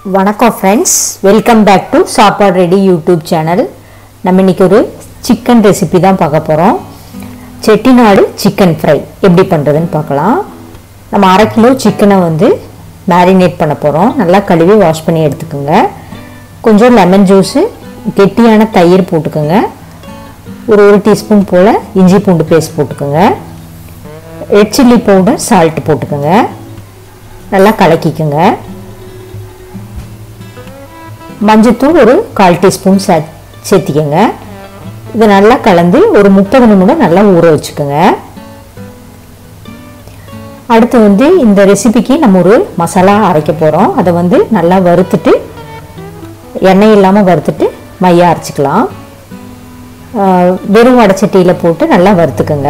வணக்கம் friends, welcome back to Sappadu ready YouTube channel. நம்ம இன்றைக்கி ஒரு சிக்கன் ரெசிபி தான் பார்க்க போகிறோம். செட்டிநாடு சிக்கன் ஃப்ரை எப்படி பண்ணுறதுன்னு பார்க்கலாம். நம்ம 1/2 கிலோ சிக்கனை மேரினேட் பண்ண போகிறோம். நல்லா கழுவி வாஷ் பண்ணி எடுத்துக்கோங்க. கொஞ்சம் லெமன் ஜூஸு, கெட்டியான தயிர் போட்டுக்கோங்க. ஒரு டீஸ்பூன் போல் இஞ்சி பூண்டு பேஸ்ட் போட்டுக்கோங்க. ரெட் சில்லி பவுடர், சால்ட் போட்டுக்கோங்க. நல்லா கலக்கிக்கோங்க. மஞ்சத்தூள் ஒரு 1/4 டீஸ்பூன் சேர்த்திக்கோங்க. இதை நல்லா கலந்து ஒரு 30 நிமிடம் நல்லா ஊற வச்சுக்கோங்க. அடுத்து இந்த ரெசிபிக்கு நம்ம ஒரு மசாலா அரைக்க போகிறோம். அதை நல்லா வறுத்துட்டு, எண்ணெய் இல்லாமல் வறுத்துட்டு மையாக அரைச்சிக்கலாம். வெறும் வடைச்சட்டியில் போட்டு நல்லா வறுத்துக்கோங்க.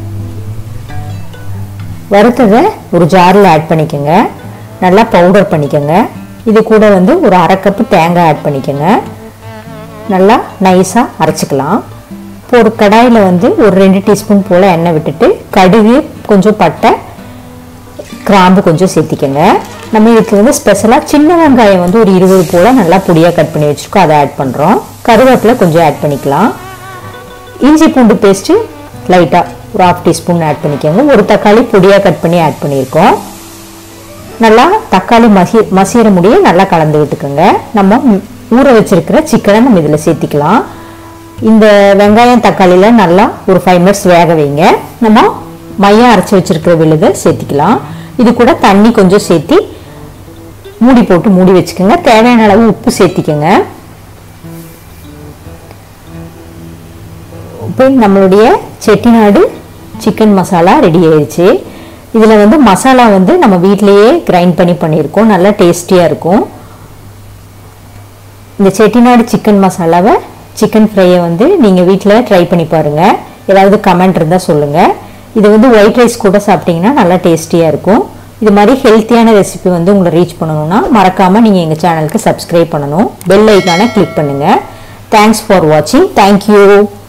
வறுத்ததை ஒரு ஜாரில் ஆட் பண்ணிக்கோங்க. நல்லா பவுடர் பண்ணிக்கோங்க. இது கூட ஒரு 1/2 கப்பு தேங்காய் ஆட் பண்ணிக்கோங்க. நல்லா நைஸாக அரைச்சிக்கலாம். இப்போ ஒரு கடாயில் ஒரு 2 டீஸ்பூன் போல் எண்ணெய் விட்டுட்டு, கடுகு, கொஞ்சம் பட்டை, கிராம்பு கொஞ்சம் சேர்த்திக்கோங்க. நம்ம இதுக்கு ஸ்பெஷலாக சின்ன வெங்காயம் ஒரு 20 போல் நல்லா பொடியாக கட் பண்ணி வச்சுருக்கோம். அதை ஆட் பண்ணுறோம். கருவேப்பிலை கொஞ்சம் ஆட் பண்ணிக்கலாம். இஞ்சி பூண்டு பேஸ்ட்டு லைட்டாக ஒரு 1/2 டீஸ்பூன் ஆட் பண்ணிக்கோங்க. ஒரு தக்காளி பொடியாக கட் பண்ணி ஆட் பண்ணியிருக்கோம். நல்லா தக்காளி மசிகிற முடிய நல்லா கலந்து விட்டுக்கோங்க. நம்ம ஊற வச்சிருக்கிற சிக்கனை நம்ம இதில் சேர்த்திக்கலாம். இந்த வெங்காயம் தக்காளியில் நல்லா ஒரு 5 மினிட்ஸ் வேக வைங்க. நம்ம மையம் அரைச்சி வச்சிருக்கிற விழுதை சேர்த்திக்கலாம். இது கூட தண்ணி கொஞ்சம் சேர்த்தி மூடி போட்டு மூடி வச்சுக்கோங்க. தேவையான அளவு உப்பு சேர்த்திக்கோங்க. இப்போ நம்மளுடைய செட்டிநாடு சிக்கன் மசாலா ரெடி ஆயிடுச்சு. இதில் மசாலா நம்ம வீட்டிலையே கிரைண்ட் பண்ணி பண்ணியிருக்கோம். நல்லா டேஸ்டியாக இருக்கும். இந்த செட்டிநாடு சிக்கன் மசாலாவை, சிக்கன் ஃப்ரையை நீங்கள் வீட்டில் ட்ரை பண்ணி பாருங்கள். ஏதாவது கமெண்ட் இருந்தால் சொல்லுங்கள். இது ஒயிட் ரைஸ் கூட சாப்பிட்டிங்கன்னா நல்லா டேஸ்டியாக இருக்கும். இது மாதிரி ஹெல்த்தியான ரெசிபி உங்களை ரீச் பண்ணணும்னா மறக்காமல் நீங்கள் எங்கள் சேனலுக்கு சப்ஸ்கிரைப் பண்ணணும். பெல் ஐக்கானை கிளிக் பண்ணுங்கள். தேங்க்ஸ் ஃபார் வாட்சிங். தேங்க்யூ.